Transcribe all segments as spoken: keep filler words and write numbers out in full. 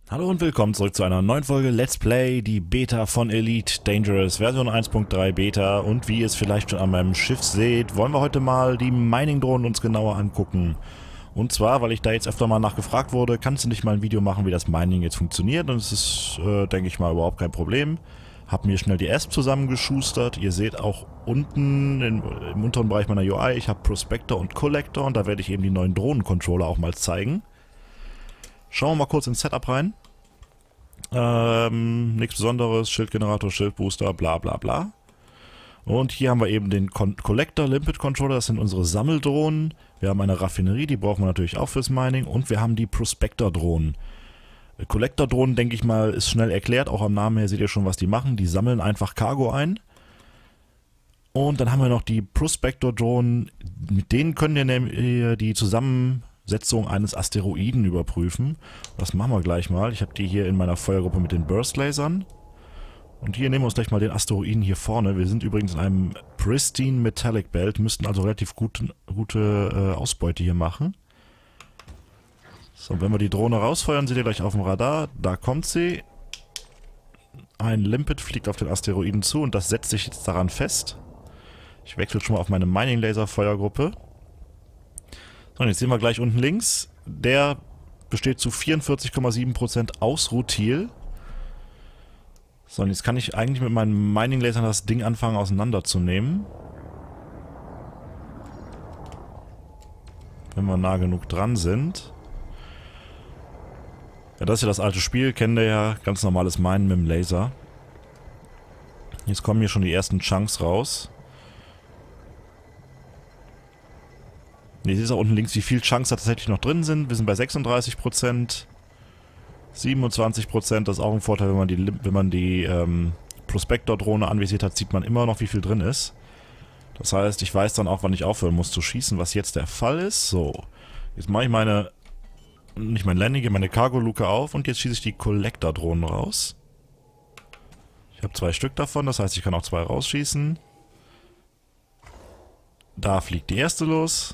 Hallo und willkommen zurück zu einer neuen Folge Let's Play, die Beta von Elite Dangerous, Version eins Punkt drei Beta. Und wie ihr es vielleicht schon an meinem Schiff seht, wollen wir heute mal die Mining-Drohnen uns genauer angucken. Und zwar, weil ich da jetzt öfter mal nachgefragt wurde, kannst du nicht mal ein Video machen, wie das Mining jetzt funktioniert? Und es ist, äh, denke ich mal, überhaupt kein Problem. Hab mir schnell die Asp zusammengeschustert. Ihr seht auch unten in, im unteren Bereich meiner U I, ich habe Prospector und Collector und da werde ich eben die neuen Drohnen-Controller auch mal zeigen. Schauen wir mal kurz ins Setup rein. Ähm, nichts Besonderes, Schildgenerator, Schildbooster, bla bla bla. Und hier haben wir eben den Con Collector Limpet Controller, das sind unsere Sammeldrohnen. Wir haben eine Raffinerie, die brauchen wir natürlich auch fürs Mining. Und wir haben die Prospector Drohnen. Collector Drohnen, denke ich mal, ist schnell erklärt. Auch am Namen her seht ihr schon, was die machen. Die sammeln einfach Cargo ein. Und dann haben wir noch die Prospector Drohnen. Mit denen können wir nämlich die zusammen Setzung eines Asteroiden überprüfen. Das machen wir gleich mal. Ich habe die hier in meiner Feuergruppe mit den Burst-Lasern. Und hier nehmen wir uns gleich mal den Asteroiden hier vorne. Wir sind übrigens in einem Pristine Metallic Belt, müssten also relativ gut, gute äh, Ausbeute hier machen. So, wenn wir die Drohne rausfeuern, seht ihr gleich auf dem Radar. Da kommt sie. Ein Limpet fliegt auf den Asteroiden zu und das setzt sich jetzt daran fest. Ich wechsle schon mal auf meine Mining-Laser-Feuergruppe. Und jetzt sehen wir gleich unten links, der besteht zu vierundvierzig Komma sieben Prozent aus Rutil. So, und jetzt kann ich eigentlich mit meinen Mining-Lasern das Ding anfangen auseinanderzunehmen. Wenn wir nah genug dran sind. Ja, das ist ja das alte Spiel, kennt ihr ja, ganz normales Minen mit dem Laser. Jetzt kommen hier schon die ersten Chunks raus. Ihr seht auch unten links, wie viel Chunks da tatsächlich noch drin sind. Wir sind bei sechsunddreißig Prozent, siebenundzwanzig Prozent. Das ist auch ein Vorteil, wenn man die, wenn man die ähm, Prospector-Drohne anvisiert hat, sieht man immer noch, wie viel drin ist. Das heißt, ich weiß dann auch, wann ich aufhören muss zu schießen, was jetzt der Fall ist. So, jetzt mache ich meine, nicht mein Landing, meine Cargo-Luke auf und jetzt schieße ich die Collector-Drohnen raus. Ich habe zwei Stück davon, das heißt, ich kann auch zwei rausschießen. Da fliegt die erste los.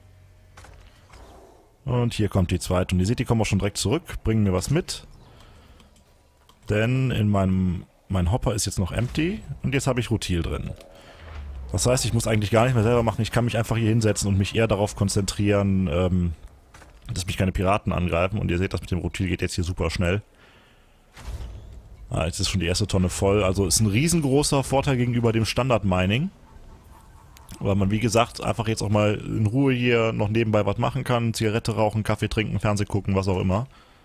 Und hier kommt die zweite. Und ihr seht, die kommen auch schon direkt zurück, bringen mir was mit. Denn in meinem mein Hopper ist jetzt noch empty und jetzt habe ich Rutil drin. Das heißt, ich muss eigentlich gar nicht mehr selber machen. Ich kann mich einfach hier hinsetzen und mich eher darauf konzentrieren, ähm, dass mich keine Piraten angreifen. Und ihr seht, das mit dem Rutil geht jetzt hier super schnell. Ah, jetzt ist schon die erste Tonne voll. Also ist ein riesengroßer Vorteil gegenüber dem Standard-Mining. Weil man, wie gesagt, einfach jetzt auch mal in Ruhe hier noch nebenbei was machen kann. Zigarette rauchen, Kaffee trinken, Fernseh gucken, was auch immer.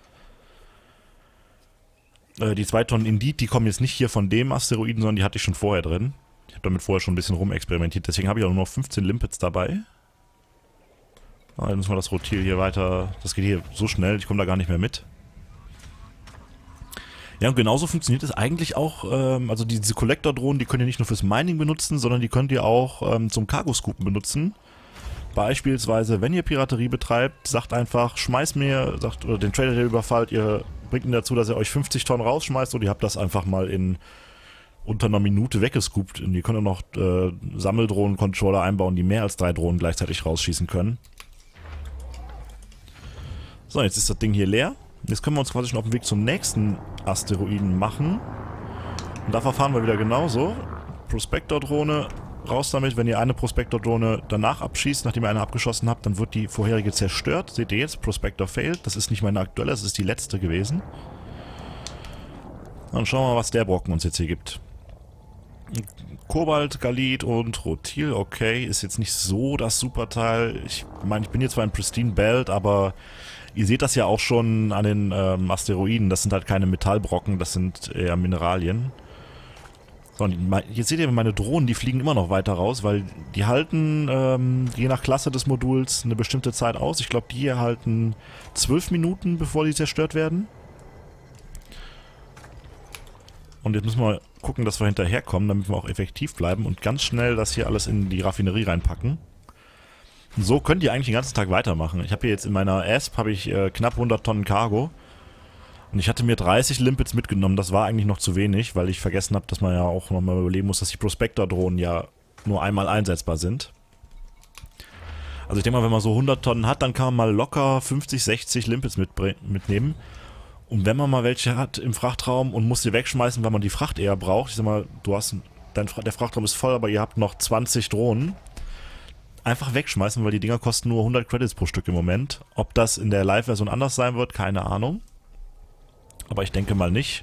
Äh, die zwei Tonnen Indeed, die kommen jetzt nicht hier von dem Asteroiden, sondern die hatte ich schon vorher drin. Ich habe damit vorher schon ein bisschen rumexperimentiert. Deswegen habe ich auch nur noch fünfzehn Limpets dabei. Ah, dann müssen wir das Rutil hier weiter... Das geht hier so schnell, ich komme da gar nicht mehr mit. Ja, und genauso funktioniert es eigentlich auch, ähm, also diese Collector-Drohnen, die könnt ihr nicht nur fürs Mining benutzen, sondern die könnt ihr auch ähm, zum Cargo-Scoopen benutzen. Beispielsweise, wenn ihr Piraterie betreibt, sagt einfach, schmeißt mir, sagt, oder den Trader, der überfallt, ihr bringt ihn dazu, dass er euch fünfzig Tonnen rausschmeißt und ihr habt das einfach mal in unter einer Minute weggescoopt. Und ihr könnt auch noch äh, Sammeldrohnen-Controller einbauen, die mehr als drei Drohnen gleichzeitig rausschießen können. So, jetzt ist das Ding hier leer. Jetzt können wir uns quasi schon auf den Weg zum nächsten Asteroiden machen. Und da verfahren wir wieder genauso. Prospector-Drohne, raus damit. Wenn ihr eine Prospector-Drohne danach abschießt, nachdem ihr eine abgeschossen habt, dann wird die vorherige zerstört. Seht ihr jetzt, Prospector failed. Das ist nicht meine aktuelle, das ist die letzte gewesen. Dann schauen wir mal, was der Brocken uns jetzt hier gibt. Kobalt, Galit und Rutil, okay, ist jetzt nicht so das Superteil. Ich meine, ich bin hier zwar in Pristine Belt, aber ihr seht das ja auch schon an den ähm, Asteroiden. Das sind halt keine Metallbrocken, das sind eher Mineralien. So, und jetzt seht ihr meine Drohnen, die fliegen immer noch weiter raus, weil die halten, ähm, je nach Klasse des Moduls, eine bestimmte Zeit aus. Ich glaube, die hier halten zwölf Minuten, bevor die zerstört werden. Und jetzt müssen wir gucken, dass wir hinterherkommen, damit wir auch effektiv bleiben und ganz schnell das hier alles in die Raffinerie reinpacken. Und so könnt ihr eigentlich den ganzen Tag weitermachen. Ich habe hier jetzt in meiner Asp habe ich äh, knapp hundert Tonnen Cargo. Und ich hatte mir dreißig Limpets mitgenommen. Das war eigentlich noch zu wenig, weil ich vergessen habe, dass man ja auch nochmal überlegen muss, dass die Prospector-Drohnen ja nur einmal einsetzbar sind. Also ich denke mal, wenn man so hundert Tonnen hat, dann kann man mal locker fünfzig, sechzig Limpets mitnehmen. Und wenn man mal welche hat im Frachtraum und muss sie wegschmeißen, weil man die Fracht eher braucht, ich sag mal, du hast, dein, der Frachtraum ist voll, aber ihr habt noch zwanzig Drohnen, einfach wegschmeißen, weil die Dinger kosten nur hundert Credits pro Stück im Moment. Ob das in der Live-Version anders sein wird, keine Ahnung. Aber ich denke mal nicht.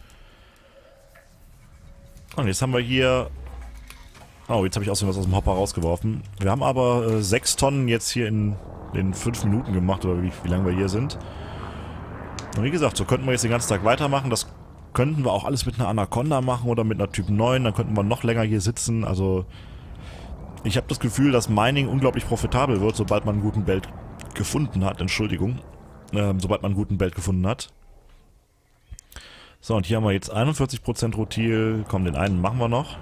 Und jetzt haben wir hier... Oh, jetzt habe ich auch so was aus dem Hopper rausgeworfen. Wir haben aber äh, sechs Tonnen jetzt hier in den fünf Minuten gemacht, oder wie, wie lange wir hier sind. Und wie gesagt, so könnten wir jetzt den ganzen Tag weitermachen. Das könnten wir auch alles mit einer Anaconda machen oder mit einer Typ neun. Dann könnten wir noch länger hier sitzen. Also ich habe das Gefühl, dass Mining unglaublich profitabel wird, sobald man einen guten Belt gefunden hat. Entschuldigung. Ähm, sobald man einen guten Belt gefunden hat. So, und hier haben wir jetzt einundvierzig Prozent Rutil. Komm, den einen machen wir noch.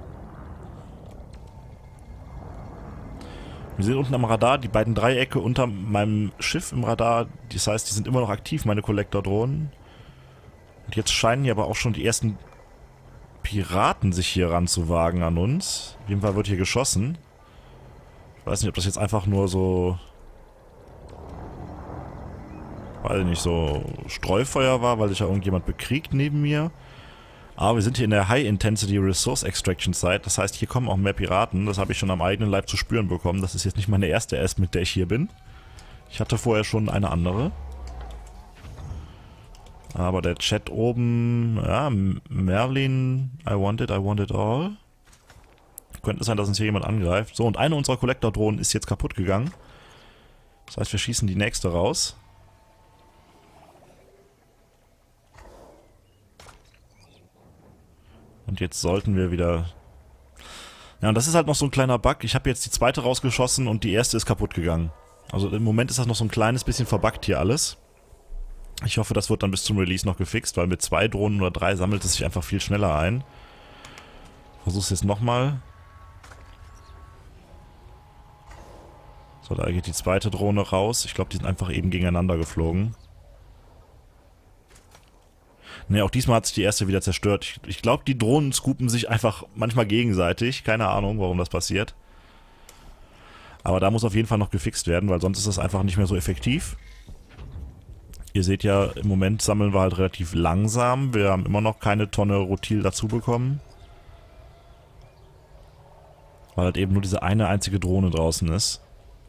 Wir sehen unten am Radar die beiden Dreiecke unter meinem Schiff im Radar. Das heißt, die sind immer noch aktiv, meine Collector-Drohnen. Und jetzt scheinen hier aber auch schon die ersten Piraten sich hier ranzuwagen an uns. Auf jeden Fall wird hier geschossen. Ich weiß nicht, ob das jetzt einfach nur so... Weiß nicht, so Streufeuer war, weil sich ja irgendjemand bekriegt neben mir. Aber wir sind hier in der High-Intensity Resource Extraction Site. Das heißt, hier kommen auch mehr Piraten. Das habe ich schon am eigenen Leib zu spüren bekommen. Das ist jetzt nicht meine erste S, mit der ich hier bin. Ich hatte vorher schon eine andere. Aber der Chat oben... Ja, Merlin, I want it, I want it all. Könnte sein, dass uns hier jemand angreift. So, und eine unserer Collector-Drohnen ist jetzt kaputt gegangen. Das heißt, wir schießen die nächste raus. Und jetzt sollten wir wieder... Ja, und das ist halt noch so ein kleiner Bug. Ich habe jetzt die zweite rausgeschossen und die erste ist kaputt gegangen. Also im Moment ist das noch so ein kleines bisschen verbuggt hier alles. Ich hoffe, das wird dann bis zum Release noch gefixt, weil mit zwei Drohnen oder drei sammelt es sich einfach viel schneller ein. Versuch's jetzt nochmal. So, da geht die zweite Drohne raus. Ich glaube, die sind einfach eben gegeneinander geflogen. Ne, auch diesmal hat sich die erste wieder zerstört. Ich, ich glaube, die Drohnen scoopen sich einfach manchmal gegenseitig. Keine Ahnung, warum das passiert. Aber da muss auf jeden Fall noch gefixt werden, weil sonst ist das einfach nicht mehr so effektiv. Ihr seht ja, im Moment sammeln wir halt relativ langsam. Wir haben immer noch keine Tonne Rutil dazu bekommen. Weil halt eben nur diese eine einzige Drohne draußen ist.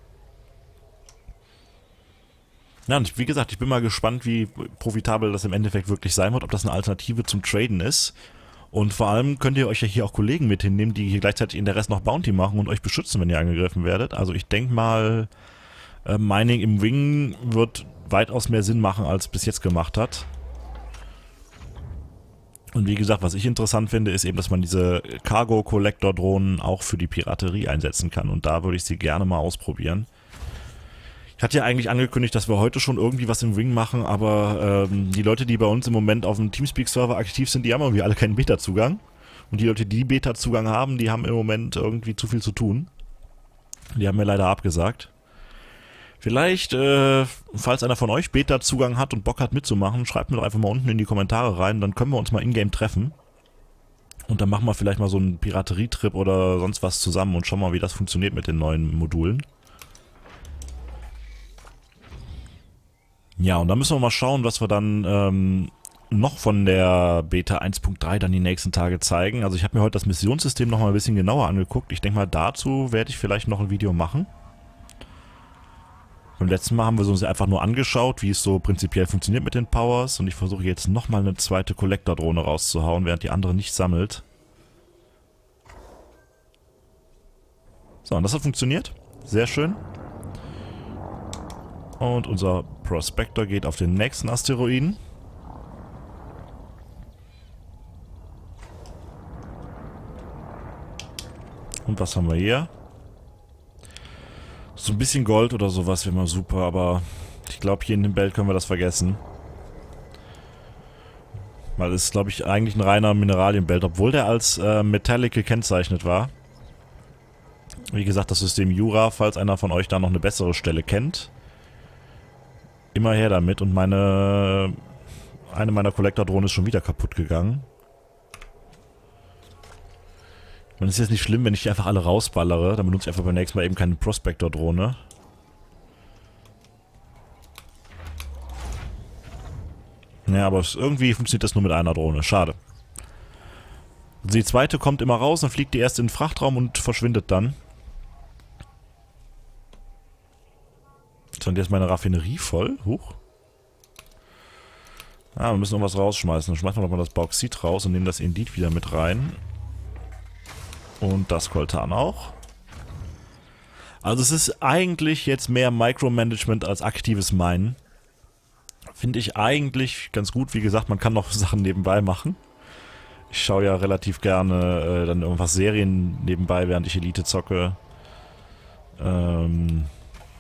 Ja, und wie gesagt, ich bin mal gespannt, wie profitabel das im Endeffekt wirklich sein wird, ob das eine Alternative zum Traden ist. Und vor allem könnt ihr euch ja hier auch Kollegen mit hinnehmen, die hier gleichzeitig in der Rest noch Bounty machen und euch beschützen, wenn ihr angegriffen werdet. Also ich denke mal, äh, Mining im Wing wird weitaus mehr Sinn machen, als es bis jetzt gemacht hat. Und wie gesagt, was ich interessant finde, ist eben, dass man diese Cargo-Collector-Drohnen auch für die Piraterie einsetzen kann. Und da würde ich sie gerne mal ausprobieren. Ich hatte ja eigentlich angekündigt, dass wir heute schon irgendwie was im Wing machen, aber ähm, die Leute, die bei uns im Moment auf dem Teamspeak-Server aktiv sind, die haben irgendwie alle keinen Beta-Zugang. Und die Leute, die Beta-Zugang haben, die haben im Moment irgendwie zu viel zu tun. Die haben mir leider abgesagt. Vielleicht, äh, falls einer von euch Beta-Zugang hat und Bock hat mitzumachen, schreibt mir doch einfach mal unten in die Kommentare rein, dann können wir uns mal in-game treffen. Und dann machen wir vielleicht mal so einen Piraterietrip oder sonst was zusammen und schauen mal, wie das funktioniert mit den neuen Modulen. Ja, und dann müssen wir mal schauen, was wir dann ähm, noch von der Beta eins Punkt drei dann die nächsten Tage zeigen. Also ich habe mir heute das Missionssystem noch mal ein bisschen genauer angeguckt. Ich denke mal, dazu werde ich vielleicht noch ein Video machen. Beim letzten Mal haben wir uns einfach nur angeschaut, wie es so prinzipiell funktioniert mit den Powers. Und ich versuche jetzt nochmal eine zweite Collector-Drohne rauszuhauen, während die andere nicht sammelt. So, und das hat funktioniert. Sehr schön. Und unser Prospector geht auf den nächsten Asteroiden. Und was haben wir hier? So ein bisschen Gold oder sowas wäre mal super, aber ich glaube, hier in dem Belt können wir das vergessen. Weil es ist, glaube ich, eigentlich ein reiner Mineralienbelt, obwohl der als äh, Metallic gekennzeichnet war. Wie gesagt, das System Jura, falls einer von euch da noch eine bessere Stelle kennt. Immer her damit, und meine eine meiner Collector-Drohnen ist schon wieder kaputt gegangen. Und es ist jetzt nicht schlimm, wenn ich die einfach alle rausballere, dann benutze ich einfach beim nächsten Mal eben keine Ja, aber es, irgendwie funktioniert das nur mit einer Drohne. Schade. Die zweite kommt immer raus, dann fliegt die erste in den Frachtraum und verschwindet dann. So, und jetzt meine Raffinerie voll. Huch. Ah, wir müssen noch was rausschmeißen. Dann schmeißen wir doch mal das Bauxit raus und nehmen das Indit wieder mit rein. Und das Coltan auch. Also es ist eigentlich jetzt mehr Micromanagement als aktives Minen. Finde ich eigentlich ganz gut. Wie gesagt, man kann noch Sachen nebenbei machen. Ich schaue ja relativ gerne äh, dann irgendwas Serien nebenbei, während ich Elite zocke. Ähm...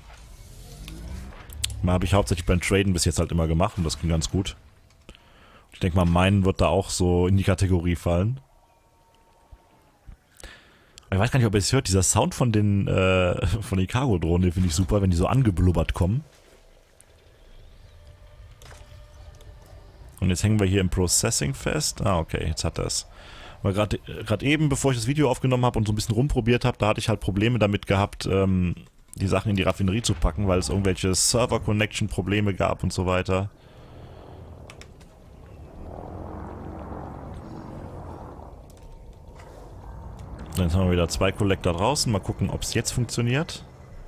Mal habe ich hauptsächlich beim Traden bis jetzt halt immer gemacht und das ging ganz gut. Ich denke mal, meinen wird da auch so in die Kategorie fallen. Ich weiß gar nicht, ob ihr es hört, dieser Sound von den äh, von den Cargo-Drohnen, den finde ich super, wenn die so angeblubbert kommen. Und jetzt hängen wir hier im Processing fest. Ah, okay, jetzt hat er es. Weil gerade gerade eben, bevor ich das Video aufgenommen habe und so ein bisschen rumprobiert habe, da hatte ich halt Probleme damit gehabt, ähm, die Sachen in die Raffinerie zu packen, weil es irgendwelche Server-Connection-Probleme gab und so weiter. Dann haben wir wieder zwei Kollektor draußen. Mal gucken, ob es jetzt funktioniert.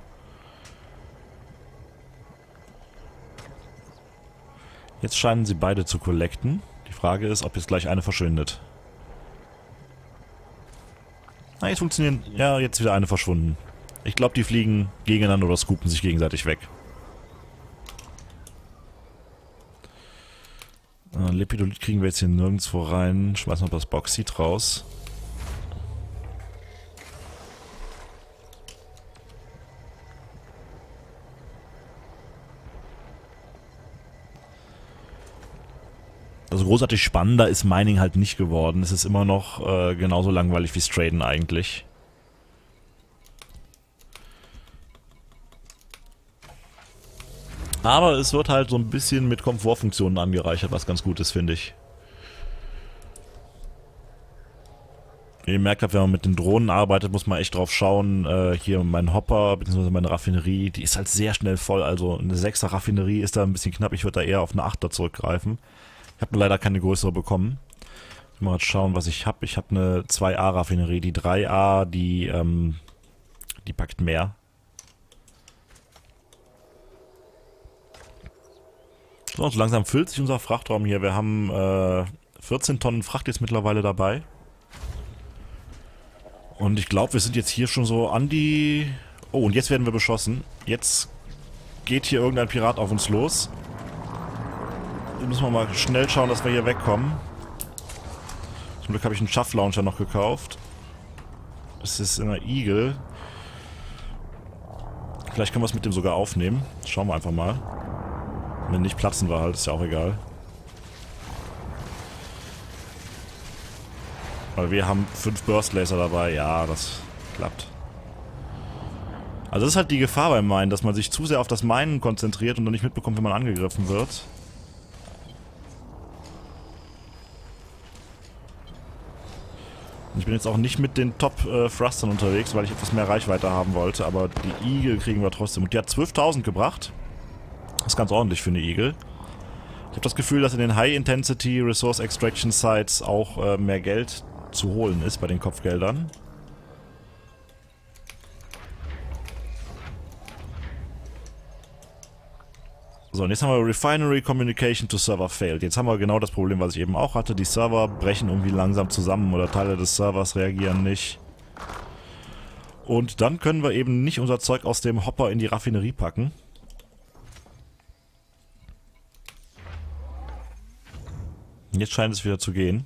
Jetzt scheinen sie beide zu collecten. Die Frage ist, ob jetzt gleich eine verschwindet. Na, jetzt funktionieren... Ja, jetzt wieder eine verschwunden. Ich glaube, die fliegen gegeneinander oder scoopen sich gegenseitig weg. Äh, Lepidolith kriegen wir jetzt hier nirgendwo rein. Schmeißen wir das Bauxit raus. Also großartig spannender ist Mining halt nicht geworden. Es ist immer noch äh, genauso langweilig wie Traden eigentlich. Aber es wird halt so ein bisschen mit Komfortfunktionen angereichert, was ganz gut ist, finde ich. Wie ihr merkt habt, wenn man mit den Drohnen arbeitet, muss man echt drauf schauen. Äh, hier mein Hopper, bzw. meine Raffinerie, die ist halt sehr schnell voll. Also eine sechser Raffinerie ist da ein bisschen knapp. Ich würde da eher auf eine achter zurückgreifen. Ich habe leider keine größere bekommen. Ich muss mal schauen, was ich habe. Ich habe eine zwei A Raffinerie. Die drei A, die, ähm, die packt mehr. So, so langsam füllt sich unser Frachtraum hier. Wir haben äh, vierzehn Tonnen Fracht jetzt mittlerweile dabei. Und ich glaube, wir sind jetzt hier schon so an die... Oh, und jetzt werden wir beschossen. Jetzt geht hier irgendein Pirat auf uns los. Jetzt müssen wir mal schnell schauen, dass wir hier wegkommen. Zum Glück habe ich einen Schaff-Launcher noch gekauft. Das ist in der Eagle. Vielleicht können wir es mit dem sogar aufnehmen. Schauen wir einfach mal. Wenn nicht, platzen wir halt. Ist ja auch egal. Weil wir haben fünf Burst Laser dabei. Ja, das klappt. Also das ist halt die Gefahr beim Minen, dass man sich zu sehr auf das Minen konzentriert und dann nicht mitbekommt, wenn man angegriffen wird. Ich bin jetzt auch nicht mit den Top-Thrustern äh, unterwegs, weil ich etwas mehr Reichweite haben wollte, aber die Eagle kriegen wir trotzdem. Und die hat zwölftausend gebracht. Das ist ganz ordentlich für eine Eagle. Ich habe das Gefühl, dass in den High-Intensity Resource Extraction Sites auch äh, mehr Geld zu holen ist bei den Kopfgeldern. So, und jetzt haben wir Refinery Communication to Server failed. Jetzt haben wir genau das Problem, was ich eben auch hatte. Die Server brechen irgendwie langsam zusammen oder Teile des Servers reagieren nicht. Und dann können wir eben nicht unser Zeug aus dem Hopper in die Raffinerie packen. Jetzt scheint es wieder zu gehen.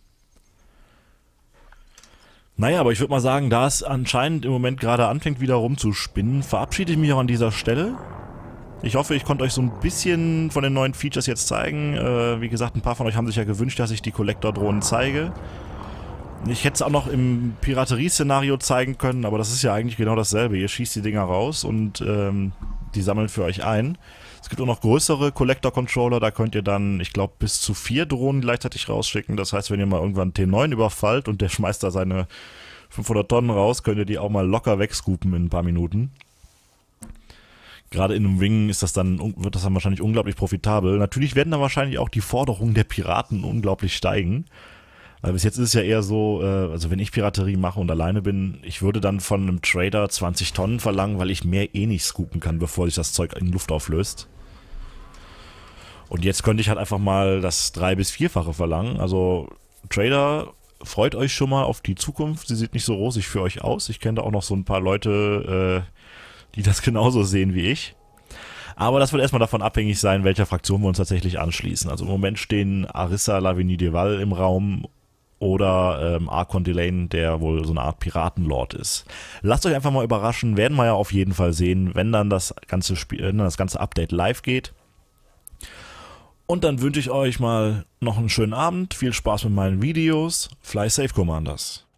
Naja, aber ich würde mal sagen, da es anscheinend im Moment gerade anfängt wieder rumzuspinnen, verabschiede ich mich auch an dieser Stelle. Ich hoffe, ich konnte euch so ein bisschen von den neuen Features jetzt zeigen. Äh, wie gesagt, ein paar von euch haben sich ja gewünscht, dass ich die Collector-Drohnen zeige. Ich hätte es auch noch im Piraterie-Szenario zeigen können, aber das ist ja eigentlich genau dasselbe. Ihr schießt die Dinger raus und ähm, die sammeln für euch ein. Es gibt auch noch größere Collector-Controller, da könnt ihr dann, ich glaube, bis zu vier Drohnen gleichzeitig rausschicken. Das heißt, wenn ihr mal irgendwann T neun überfallt und der schmeißt da seine fünfhundert Tonnen raus, könnt ihr die auch mal locker wegscoopen in ein paar Minuten. Gerade in einem Wing ist das dann, wird das dann wahrscheinlich unglaublich profitabel. Natürlich werden dann wahrscheinlich auch die Forderungen der Piraten unglaublich steigen. Weil bis jetzt ist es ja eher so, äh, also wenn ich Piraterie mache und alleine bin, ich würde dann von einem Trader zwanzig Tonnen verlangen, weil ich mehr eh nicht scoopen kann, bevor sich das Zeug in Luft auflöst. Und jetzt könnte ich halt einfach mal das drei- bis vierfache verlangen. Also Trader, freut euch schon mal auf die Zukunft. Sie sieht nicht so rosig für euch aus. Ich kenne da auch noch so ein paar Leute, äh, die das genauso sehen wie ich. Aber das wird erstmal davon abhängig sein, welcher Fraktion wir uns tatsächlich anschließen. Also im Moment stehen Arissa Lavigny Deval im Raum oder ähm, Archon Delane, der wohl so eine Art Piratenlord ist. Lasst euch einfach mal überraschen, werden wir ja auf jeden Fall sehen, wenn dann das ganze Spiel, wenn dann das ganze Update live geht. Und dann wünsche ich euch mal noch einen schönen Abend, viel Spaß mit meinen Videos, Fly Safe Commanders.